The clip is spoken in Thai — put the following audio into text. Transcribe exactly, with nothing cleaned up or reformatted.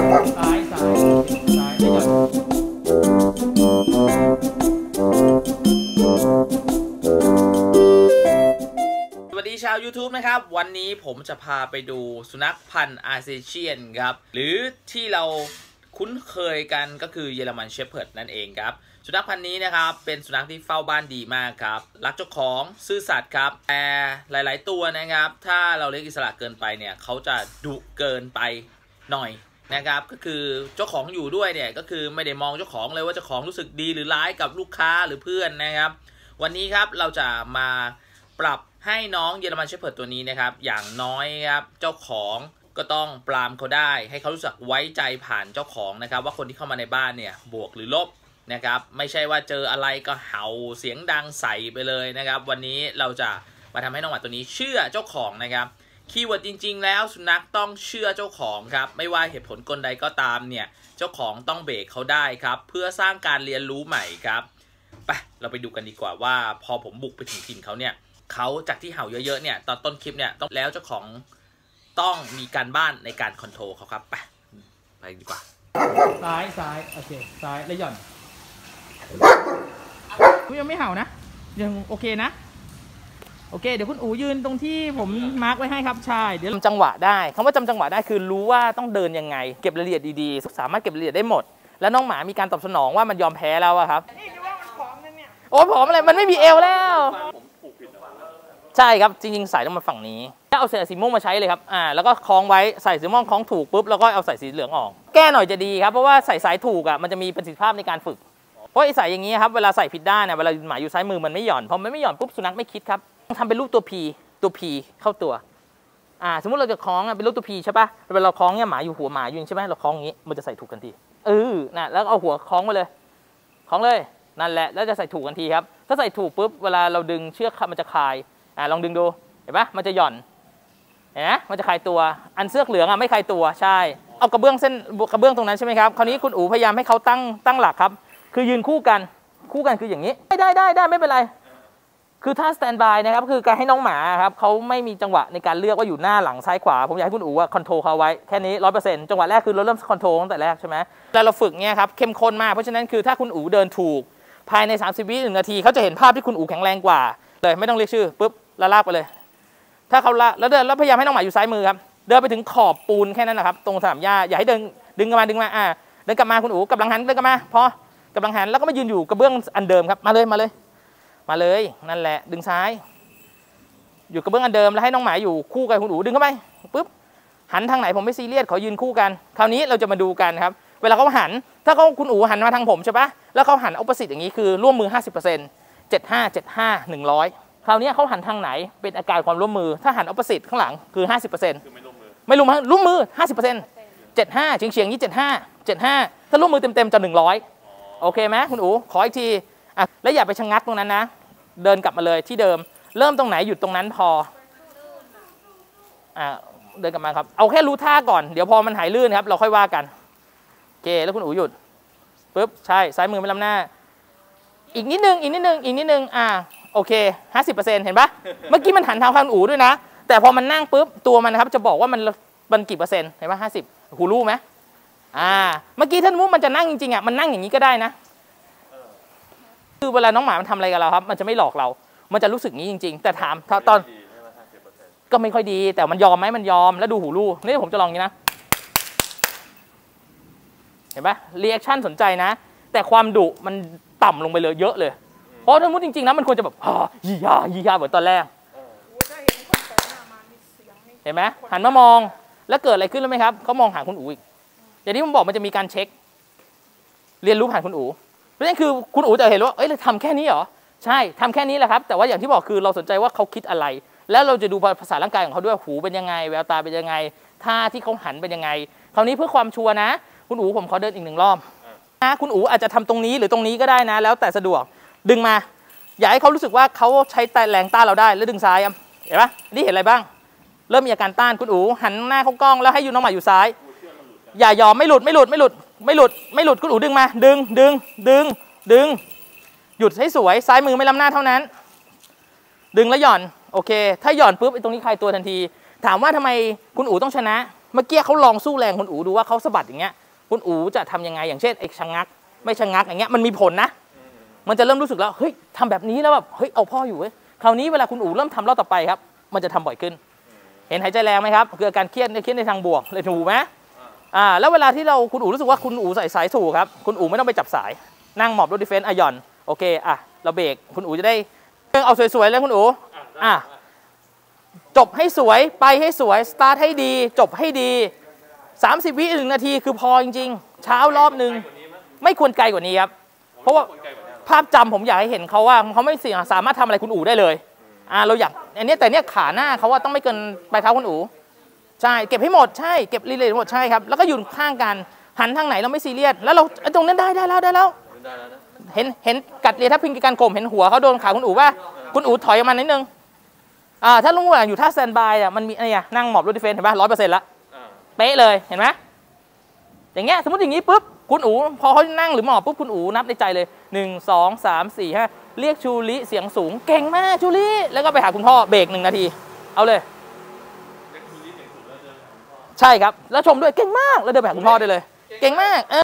ซ้ายซ้ายซ้ายไม่หย่อนสวัสดีชาว YouTube นะครับวันนี้ผมจะพาไปดูสุนัขพันธุ์อาร์เซเชียนครับหรือที่เราคุ้นเคยกันก็คือเยอรมันเชพเพิร์ดนั่นเองครับสุนัขพันธุ์นี้นะครับเป็นสุนัขที่เฝ้าบ้านดีมากครับรักเจ้าของซื่อสัตย์ครับแต่หลายๆตัวนะครับถ้าเราเลี้ยงอิสระเกินไปเนี่ยเขาจะดุเกินไปหน่อยนะครับก็คือเจ้าของอยู่ด้วยเนี่ยก็คือไม่ได้มองเจ้าของเลยว่าเจ้าของรู้สึกดีหรือร้ายกับลูกค้าหรือเพื่อนนะครับวันนี้ครับเราจะมาปรับให้น้องเยอรมันเชพเพิร์ดตัวนี้นะครับอย่างน้อยครับเจ้าของก็ต้องปรามเขาได้ให้เขารู้สึกไว้ใจผ่านเจ้าของนะครับว่าคนที่เข้ามาในบ้านเนี่ยบวกหรือลบนะครับไม่ใช่ว่าเจออะไรก็เห่าเสียงดังใส่ไปเลยนะครับวันนี้เราจะมาทำให้น้องหมาตัวนี้เชื่อเจ้าของนะครับคีย์เวิร์ดจริงๆแล้วสุนัขต้องเชื่อเจ้าของครับไม่ว่าเหตุผลกลใดก็ตามเนี่ยเจ้าของต้องเบรกเขาได้ครับเพื่อสร้างการเรียนรู้ใหม่ครับไปเราไปดูกันดีกว่าว่าพอผมบุกไปถึงถิ่นเขาเนี่ยเขาจากที่เห่าเยอะๆเนี่ยตอนต้นคลิปเนี่ยต้องแล้วเจ้าของต้องมีการบ้านในการคอนโทรลเขาครับไปไปดีกว่าซ้ายซ้ายโอเคซ้ายแล้วหย่อนคุณยังไม่เห่านะยังโอเคนะโอเคเดี๋ยวคุณอู๋ยืนตรงที่ผมมาร์กไว้ให้ครับใช่เดี๋ยวจำจังหวะได้คำว่าจำจังหวะได้คือรู้ว่าต้องเดินยังไงเก็บรายละเอียดดีๆสามารถเก็บรายละเอียดได้หมดแล้วน้องหมามีการตอบสนองว่ามันยอมแพ้แล้วอะครับนี่คือว่ามันผอมนั่นเนี่ยโอ้ผอมอะไรมันไม่มีเอวแล้วใช่ครับจริงๆใส่ต้องมาฝั่งนี้แล้วเอาสีม่วงมาใช้เลยครับอ่าแล้วก็คล้องไว้ใส่สีม่วงคล้องถูกปุ๊บแล้วก็เอาใส่สีเหลืองออกแก้หน่อยจะดีครับเพราะว่าใส่สายถูกอ่ะมันจะมีประสิทธิภาพในการฝึกเพราะไอ้สายอย่างนี้ครับเวลาใส่ผิดด้านเนี่ยเวลาหมาอยู่ซ้ายมือมันไม่หย่อนพอมันไม่หย่อนปุ๊บสุนัขไม่คิดครับต้องทำเป็นรูปตัว P ตัว P เข้าตัวอ่าสมมติเราจะคล้องเป็นรูปตัว P ใช่ปะเวลาเราคล้องเนี่ยหมาอยู่หัวหมาอยู่ใช่ไหมเราคล้องอย่างนี้มันจะใส่ถูกกันทีเออนะแล้วเอาหัวคล้องไปเลยคล้องเลยนั่นแหละแล้วจะใส่ถูกกันทีครับถ้าใส่ถูกปุ๊บเวลาเราดึงเชือกมันจะคลายอ่าลองดึงดูเห็นปะมันจะหย่อนเห็นไหมมันจะคลายตัวอันเสื้อเหลืองอ่ะไม่คลายตัวใช่เอากระเบื้องเส้นกระเบื้องตรงนั้นใช่ไหมครับคราวนี้คุณอู๋พยายามให้เขาตั้งตั้งหลักครับคือยืนคู่กันคู่กันคืออย่างนี้ได้ได้ได้ได้ไม่เป็นไรคือถ้าสแตนบายนะครับคือการให้น้องหมาครับเขาไม่มีจังหวะในการเลือกว่าอยู่หน้าหลังซ้ายขวาผมอยากให้คุณอู๋ว่าคอนโทรลเขาไว้แค่นี้ร้อยเปอร์เซ็นต์จังหวะแรกคือเราเริ่มคอนโทรลตั้งแต่แรกใช่ไหมแล้วเราฝึกเนี่ยครับเข้มข้นมากเพราะฉะนั้นคือถ้าคุณอู๋เดินถูกภายในสามสิบวิหนึ่งนาทีเขาจะเห็นภาพที่คุณอู๋แข็งแรงกว่าเลยไม่ต้องเรียกชื่อปุ๊บละลากไปเลยถ้าเขาละแล้วเดินแล้วพยายามให้น้องหมาอยู่ซ้ายมือครับเดินไปถึงขอบปูนแค่นั้นนะครับตรงสนามหญ้าอย่าให้เดินดึงกลับมาดึงมาอ่าเดินกลับมาคุณอู๋กำลังหันเดินกลับมาพอกำลังหันแล้วก็มายืนอยู่กระเบื้องอันเดิมครับมาเลยมาเลยมาเลยนั่นแหละดึงซ้ายอยู่กระเบื้องอันเดิมแล้วให้น้องหมาอยู่คู่กันคุณอู๋ดึงเข้าไปปุ๊บหันทางไหนผมไม่ซีเรียสขอยืนคู่กันคราวนี้เราจะมาดูกันครับเวลาเขาหันถ้าเขาคุณอู๋หันมาทางผมใช่ปะแล้วเขาหันออปโปสิตอย่างนี้คือร่วมมือ ห้าสิบเปอร์เซ็นต์ เจ็ดห้า เจ็ดห้า หนึ่งร้อยคราวนี้เขาหันทางไหนเป็นอาการความร่วมมือถ้าหันออปโปสิตข้างหลังคือ ห้าสิบเปอร์เซ็นต์ คือไม่ร่วมมือไม่ร่วมมือร่วมมือ ห้าสิบเปอร์เซ็นต์ เจ็ดห้าเฉียงเฉียงนี้เจ็ดห้า เจ็ดห้าถ้าร่วมมือเต็มๆจะหนึ่งร้อยโอเคไหมคุณอู๋ขออีกทีอ่ะแล้วอย่าไปชะงักตรงนั้นนะเดินกลับมาเลยที่เดิมเริ่มตรงไหนหยุดตรงนั้นพออ่าเดินกลับมาครับเอาแค่รู้ท่าก่อนเดี๋ยวพอมันหายลื่นครับเราค่อยว่ากันโอเคแล้วคุณอู๋หยุดปุ๊บใช่ซ้ายมือไม่ล้ำหน้าอีกนิดนึงอีกนิดนึงอีกนิดนึงอ่าโอเค ห้าสิบเปอร์เซ็นต์ เห็นปะเมื่อกี้มันหันทางคุณอู๋ด้วยนะแต่พอมันนั่งปุ๊บตัวมันนะครับจะบอกว่ามันมันกี่เปอร์เซ็นต์เห็นปะห้าสิบหูรู้ไหมอ่าเมื่อกี้ท่านมุ้มันจะนั่งจริงๆอ่ะมันนั่งอย่างนี้ก็ได้นะคือเวลาน้องหมามันทำอะไรกับเราครับมันจะไม่หลอกเรามันจะรู้สึกนี้จริงๆแต่ถามตอนก็ไม่ค่อยดีแต่มันยอมไหมมันยอมแล้วดูหูรูนี่ผมจะลองอย่างนี้นะเห็นปะรีแอคชั่นสนใจนะแต่ความดุมันต่ำลงไปเลยเยอะเลยเพราะถ้ามุดจริงๆนะมันควรจะแบบฮ่ายี่ยายี่ยาเหมือนตอนแรกเห็นไหมหันมามองแล้วเกิดอะไรขึ้นรู้ไหมครับเขามองหาคุณอู๋อีกอย่างที่ผมบอกมันจะมีการเช็คเรียนรู้ผ่านคุณอู๋เพราะฉะนั้นคือคุณอู๋จะเห็นว่าเอ้ยเราทำแค่นี้เหรอใช่ทำแค่นี้แหละครับแต่ว่าอย่างที่บอกคือเราสนใจว่าเขาคิดอะไรแล้วเราจะดูภาษาร่างกายของเขาด้วยหูเป็นยังไงแววตาเป็นยังไงท่าที่เขาหันเป็นยังไงคราวนี้เพื่อความชัวร์นะคุณอู๋ผมขอเดินอีกหนึ่งรอบนะคุณอู๋อาจจะทำตรงนี้หรือตรงนี้ก็ได้นะแล้วแต่สะดวกดึงมาอย่าให้เขารู้สึกว่าเขาใช้แรงต้านเราได้แล้วดึงซ้ายเห็นปะนี่เห็นอะไรบ้างเริ่มมีอาการต้านคุณอู๋หันหน้าเข้ากล้องแล้วให้ยูน้องหมาอยู่ซ้ายอย่ายอมไม่หลุดไม่หลุดไม่หลุดไม่หลุดไม่หลุดคุณอู๋ดึงมาดึงดึงดึงดึงหยุดให้สวยซ้ายมือไม่ล้ำหน้าเท่านั้นดึงแล้วหย่อนโอเคถ้าหย่อนปุ๊บไอ้ตรงนี้คลายตัวทันทีถามว่าทำไมคุณอู๋ต้องชนะเมื่อกี้เขาลองสู้แรงคุณอู๋ดูว่าเขาสะบัดอย่างเงี้ยคุณอู๋จะทำยังไงอย่างเช่นไอ้ชะงักไม่ชะงักอย่างเงี้ยมันมีผลนะมันจะเริ่มรู้สึกแล้วเฮ้ยทำแบบนี้แล้วแบบเฮ้ยเอาพ่ออยู่เว้ยคราวนี้เวลาคุณอู๋เริ่มทำรอบต่อไปครับมันจะทำบ่อยขึ้นเห็นหายใจแรงไหมครับคือการเครียดเครียดในทางบวกเลยถูกไหมอ่าแล้วเวลาที่เราคุณอู๋รู้สึกว่าคุณอู๋ใส่สายถูกครับคุณอู๋ไม่ต้องไปจับสายนั่งหมอบรถดิเฟนซ์อ่ะหย่อนโอเคอ่ะเราเบรกคุณอู๋จะได้เอาสวยๆเลยคุณอู๋อ่ะจบให้สวยไปให้สวยสตาร์ทให้ดีจบให้ดีสามสิบวิหนึ่งนาทีคือพอจริงๆเช้ารอบหนึ่งไม่ควรไกลกว่านี้ครับเพราะว่าภาพจำผมอยากให้เห็นเขาว่าเขาไม่สามารถทำอะไรคุณอู๋ได้เลยอ่าเราอยากอันนี้แต่เนี้ยขาหน้าเขาว่าต้องไม่เกินปลายเท้าคุณอู๋ใช่เก็บให้หมดใช่เก็บรีเลย์หมดใช่ครับแล้วก็อยู่ข้างกันหันทางไหนเราไม่ซีเรียสแล้วเราตรงนั้นได้ได้แล้วได้แล้วเห็นเห็นกัดเรียทับพิงการข่มเห็นหัวเขาโดนขาคุณอู๋ป่ะคุณอู๋ถอยออกมานิดนึงอ่าถ้าลุงว่าอยู่ท่าสแตนบายอ่ะมันมีอะไรอ่ะนั่งหมอบรถดิเฟนเห็นป่ะร้อยเปอร์เซ็นต์ละเป๊ะเลยเห็นไหมอย่างเงี้ยสมมติอย่างนี้ปุ๊บคุณอู๋พอเขานั่งหรือหมอบปุ๊บคุณอู๋นับในใจเลยหนึ่งสองสามสี่ห้าเรียกชูริเสียงสูงเก่งมากชูริแล้วก็ไปหาคุณพ่อเบรกหนึ่งนาทีเอาเลยใช่ครับแล้วชมด้วยเก่งมากแล้วเดินไปหาคุณพ่อได้เลยเก่งมาก